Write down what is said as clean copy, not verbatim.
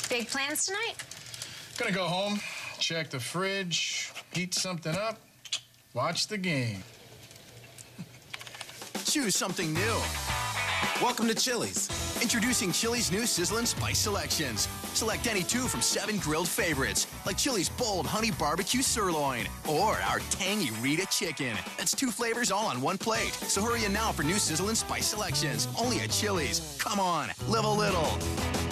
Big plans tonight? Gonna go home, check the fridge, heat something up, watch the game. Choose something new. Welcome to Chili's. Introducing Chili's new Sizzlin' Spice Selections. Select any two from 7 grilled favorites, like Chili's bold honey barbecue sirloin or our tangy Rita chicken. That's 2 flavors all on 1 plate. So hurry in now for new Sizzlin' Spice Selections. Only at Chili's. Come on, live a little.